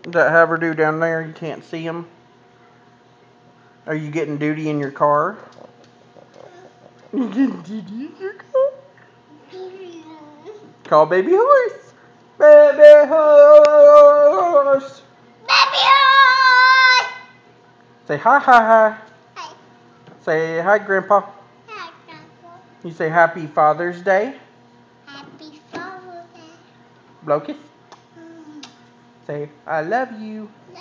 Is that haverdo down there? You can't see him. Are you getting duty in your car? You getting duty in your car? Call baby horse. Baby horse. Baby horse. Say hi, hi, hi. Hi. Say hi, Grandpa. Hi, Grandpa. You say Happy Father's Day. Happy Father's Day. Locust. Say I love you.